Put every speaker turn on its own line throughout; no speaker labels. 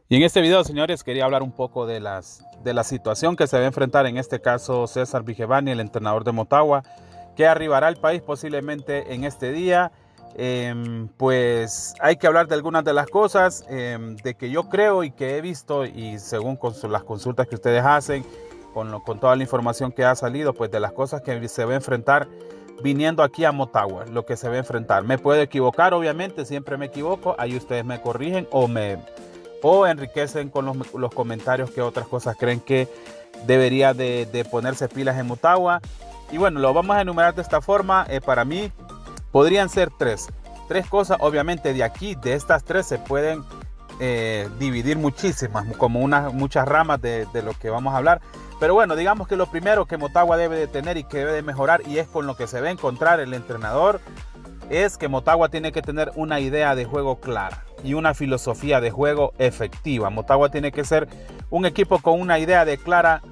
Y en este video, señores, quería hablar un poco de la situación que se va a enfrentar, en este caso César Vigevani, el entrenador de Motagua, que arribará al país posiblemente en este día. Pues hay que hablar de algunas de las cosas de que yo creo y que he visto, y según las consultas que ustedes hacen, con toda la información que ha salido, pues de las cosas que se va a enfrentar viniendo aquí a Motagua, lo que se va a enfrentar. Me puedo equivocar, obviamente, siempre me equivoco, ahí ustedes me corrigen o enriquecen con los comentarios que otras cosas creen que debería de ponerse pilas en Motagua. Y bueno, lo vamos a enumerar de esta forma. Para mí podrían ser tres cosas. Obviamente de estas tres se pueden dividir muchísimas, como muchas ramas de lo que vamos a hablar. Pero bueno, digamos que lo primero que Motagua debe de tener y que debe de mejorar, y es con lo que se va a encontrar el entrenador, es que Motagua tiene que tener una idea de juego clara y una filosofía de juego efectiva. Motagua tiene que ser un equipo con una idea de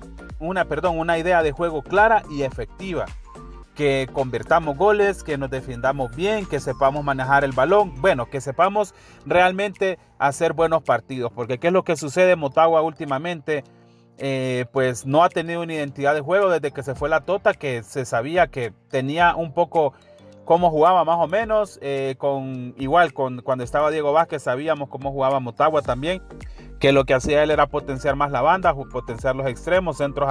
juego clara y efectiva. Que convirtamos goles, que nos defendamos bien, que sepamos manejar el balón, bueno, que sepamos realmente hacer buenos partidos, porque ¿qué es lo que sucede? Motagua últimamente pues no ha tenido una identidad de juego desde que se fue la Tota, que se sabía que tenía un poco cómo jugaba más o menos, cuando estaba Diego Vázquez sabíamos cómo jugaba Motagua también, que lo que hacía él era potenciar más la banda, potenciar los extremos, centros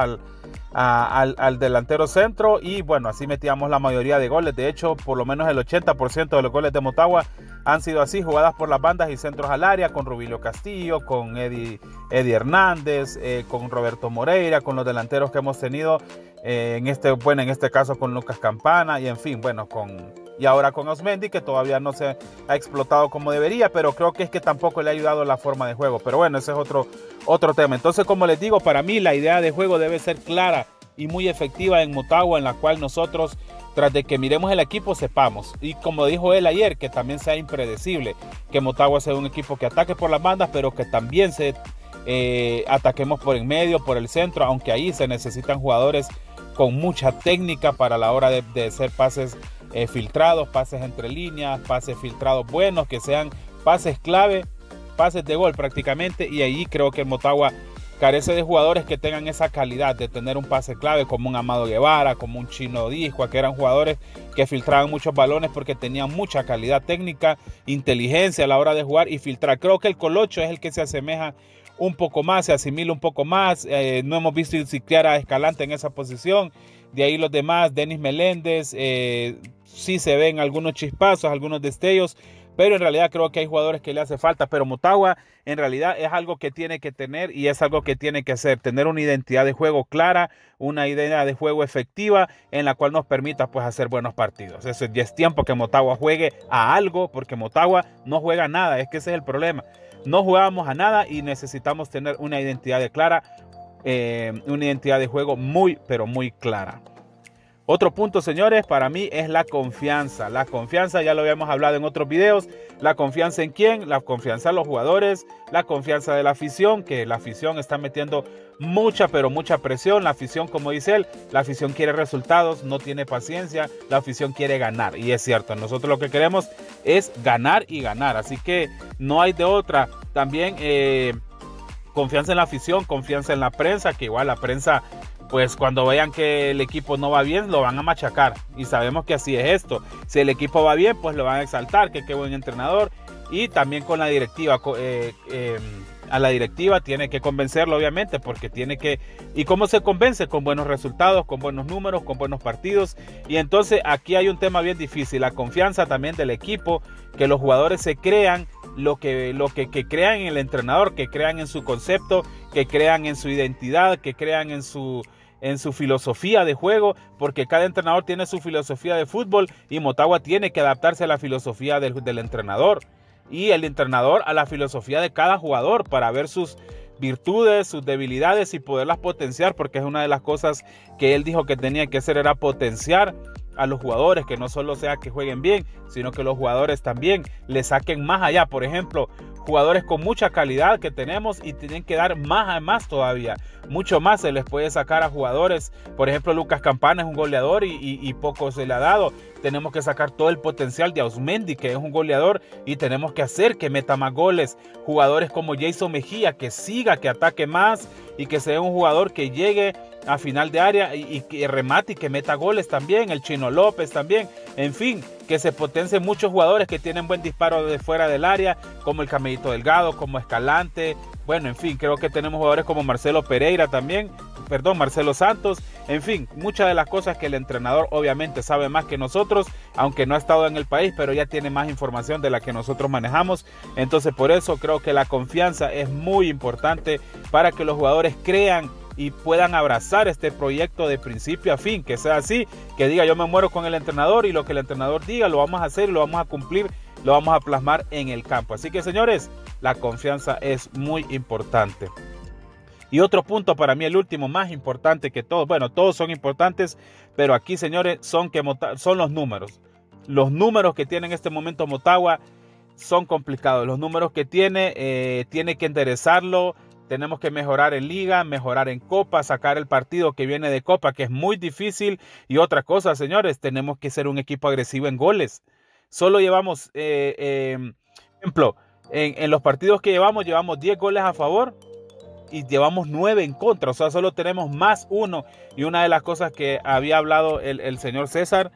al delantero centro, y bueno, así metíamos la mayoría de goles. De hecho, por lo menos el 80% de los goles de Motagua han sido así, jugadas por las bandas y centros al área, con Rubilio Castillo, con Eddie Hernández, con Roberto Moreira, con los delanteros que hemos tenido, en este caso con Lucas Campana, y en fin, bueno, y ahora con Osmendi, que todavía no se ha explotado como debería, pero creo que es que tampoco le ha ayudado la forma de juego. Pero bueno, ese es otro tema. Entonces, como les digo, para mí la idea de juego debe ser clara y muy efectiva en Motagua, en la cual nosotros, tras de que miremos el equipo, sepamos. Y como dijo él ayer, que también sea impredecible, que Motagua sea un equipo que ataque por las bandas, pero que también ataquemos por en medio, por el centro, aunque ahí se necesitan jugadores con mucha técnica para la hora de hacer pases filtrados, pases entre líneas, pases filtrados buenos, que sean pases clave, pases de gol prácticamente. Y ahí creo que el Motagua carece de jugadores que tengan esa calidad de tener un pase clave, como un Amado Guevara, como un Chino Discoa, que eran jugadores que filtraban muchos balones porque tenían mucha calidad técnica, inteligencia a la hora de jugar y filtrar. Creo que el Colocho es el que se asemeja un poco más, se asimila un poco más. No hemos visto siquiera a Escalante en esa posición. De ahí los demás, Denis Meléndez, sí se ven algunos chispazos, algunos destellos, pero en realidad creo que hay jugadores que le hace falta. Pero Motagua en realidad es algo que tiene que tener y es algo que tiene que hacer, tener una identidad de juego clara, una idea de juego efectiva en la cual nos permita pues hacer buenos partidos. Eso ya es tiempo que Motagua juegue a algo, porque Motagua no juega a nada, es que ese es el problema. No jugamos a nada y necesitamos tener una identidad una identidad de juego muy, pero muy clara. Otro punto, señores, para mí es la confianza. La confianza, ya lo habíamos hablado en otros videos. ¿La confianza en quién? La confianza en los jugadores, la confianza de la afición, que la afición está metiendo mucha, pero mucha presión. La afición, como dice él, la afición quiere resultados, no tiene paciencia, la afición quiere ganar. Y es cierto, nosotros lo que queremos es ganar y ganar. Así que no hay de otra. También confianza en la afición, confianza en la prensa, que igual la prensa, pues cuando vean que el equipo no va bien, lo van a machacar. Y sabemos que así es esto. Si el equipo va bien, pues lo van a exaltar, que qué buen entrenador. Y también con la directiva. A la directiva tiene que convencerlo, obviamente, porque tiene que... ¿Y cómo se convence? Con buenos resultados, con buenos números, con buenos partidos. Y entonces aquí hay un tema bien difícil. La confianza también del equipo, que los jugadores se crean lo que crean en el entrenador, que crean en su concepto, que crean en su identidad, que crean en su filosofía de juego, porque cada entrenador tiene su filosofía de fútbol y Motagua tiene que adaptarse a la filosofía del entrenador y el entrenador a la filosofía de cada jugador para ver sus virtudes, sus debilidades y poderlas potenciar, porque es una de las cosas que él dijo que tenía que hacer, era potenciar a los jugadores, que no solo sea que jueguen bien, sino que los jugadores también le saquen más allá. Por ejemplo, jugadores con mucha calidad que tenemos y tienen que dar más todavía. Mucho más se les puede sacar a jugadores. Por ejemplo, Lucas Campana es un goleador y poco se le ha dado. tenemos que sacar todo el potencial de Ausmendi, que es un goleador, y tenemos que hacer que meta más goles. Jugadores como Jason Mejía, que siga, que ataque más y que sea un jugador que llegue a final de área y que remate y que meta goles también. El Chino López también. En fin, que se potencien muchos jugadores que tienen buen disparo de fuera del área, como el Camellito Delgado, como Escalante. Bueno, en fin, creo que tenemos jugadores como Marcelo Pereira también, Marcelo Santos. En fin, muchas de las cosas que el entrenador obviamente sabe más que nosotros, aunque no ha estado en el país, pero ya tiene más información de la que nosotros manejamos. Entonces, por eso creo que la confianza es muy importante para que los jugadores crean y puedan abrazar este proyecto de principio a fin, que sea así, que diga yo me muero con el entrenador y lo que el entrenador diga lo vamos a hacer, lo vamos a cumplir, lo vamos a plasmar en el campo. Así que, señores, la confianza es muy importante. Y otro punto para mí, el último más importante que todos, bueno, todos son importantes, pero aquí, señores, son los números. Los números que tiene en este momento Motagua son complicados. Los números que tiene que enderezarlo. Tenemos que mejorar en liga, mejorar en copa, sacar el partido que viene de copa, que es muy difícil. Y otra cosa, señores, tenemos que ser un equipo agresivo en goles. Solo llevamos, ejemplo, en los partidos que llevamos 10 goles a favor y llevamos 9 en contra. O sea, solo tenemos más 1. Y una de las cosas que había hablado el señor César,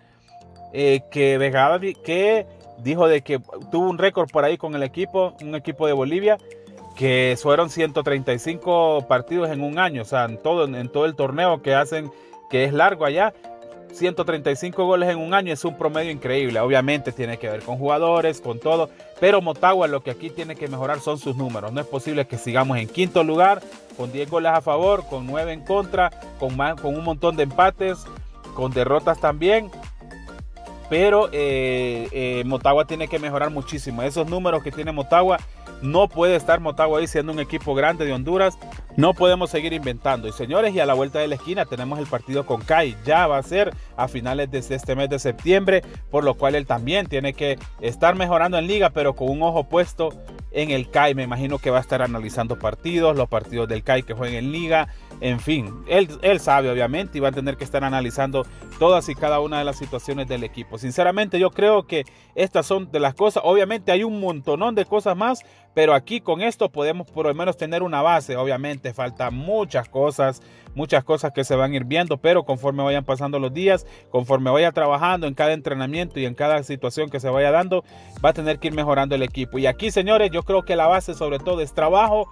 que dijo de que tuvo un récord por ahí con el equipo, un equipo de Bolivia, que fueron 135 partidos en un año, o sea, en todo el torneo que hacen, que es largo allá, 135 goles en un año es un promedio increíble. Obviamente tiene que ver con jugadores, con todo, pero Motagua lo que aquí tiene que mejorar son sus números. No es posible que sigamos en quinto lugar, con 10 goles a favor, con 9 en contra, con un montón de empates, con derrotas también. Pero Motagua tiene que mejorar muchísimo. Esos números que tiene Motagua, no puede estar Motagua ahí siendo un equipo grande de Honduras. No podemos seguir inventando. Y señores, y a la vuelta de la esquina tenemos el partido con CAI. Ya va a ser a finales de este mes de septiembre, por lo cual él también tiene que estar mejorando en liga, pero con un ojo puesto en el CAI. Me imagino que va a estar analizando los partidos del CAI que jueguen en liga. En fin, él sabe obviamente y va a tener que estar analizando todas y cada una de las situaciones del equipo. Sinceramente, yo creo que estas son de las cosas. Obviamente hay un montonón de cosas más, pero aquí con esto podemos por lo menos tener una base. Obviamente faltan muchas cosas que se van a ir viendo, pero conforme vayan pasando los días, conforme vaya trabajando en cada entrenamiento y en cada situación que se vaya dando, va a tener que ir mejorando el equipo. Y aquí, señores, yo creo que la base sobre todo es trabajo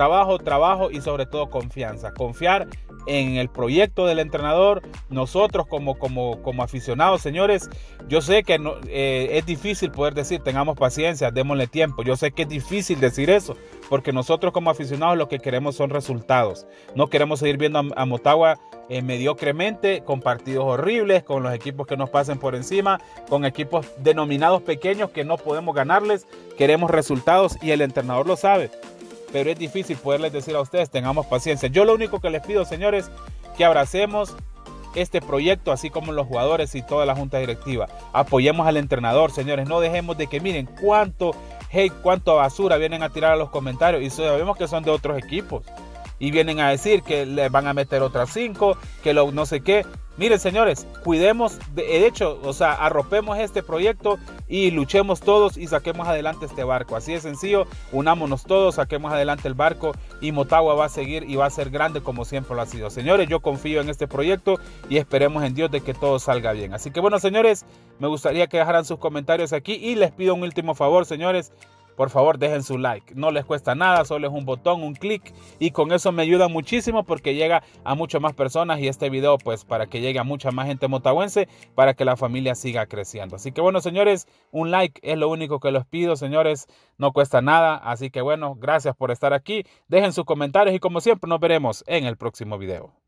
y sobre todo confianza. Confiar en el proyecto del entrenador. Nosotros como aficionados, señores, yo sé que es difícil poder decir tengamos paciencia, démosle tiempo. Yo sé que es difícil decir eso, porque nosotros como aficionados lo que queremos son resultados. No queremos seguir viendo a Motagua mediocremente, con partidos horribles, con los equipos que nos pasen por encima, con equipos denominados pequeños que no podemos ganarles. Queremos resultados y el entrenador lo sabe, pero es difícil poderles decir a ustedes tengamos paciencia. Yo lo único que les pido, señores, que abracemos este proyecto, así como los jugadores y toda la junta directiva. Apoyemos al entrenador, señores. No dejemos de que miren cuánto hate, cuánta basura vienen a tirar a los comentarios, y sabemos que son de otros equipos y vienen a decir que le van a meter otras 5, que no sé qué. Miren, señores, cuidemos, de hecho, o sea, arropemos este proyecto y luchemos todos y saquemos adelante este barco. Así de sencillo, unámonos todos, saquemos adelante el barco y Motagua va a seguir y va a ser grande como siempre lo ha sido. Señores, yo confío en este proyecto y esperemos en Dios de que todo salga bien. Así que bueno, señores, me gustaría que dejaran sus comentarios aquí y les pido un último favor, señores. Por favor, dejen su like, no les cuesta nada, solo es un botón, un clic, y con eso me ayuda muchísimo porque llega a muchas más personas y este video pues para que llegue a mucha más gente motagüense, para que la familia siga creciendo. Así que bueno, señores, un like es lo único que les pido, señores, no cuesta nada. Así que bueno, gracias por estar aquí, dejen sus comentarios y como siempre nos veremos en el próximo video.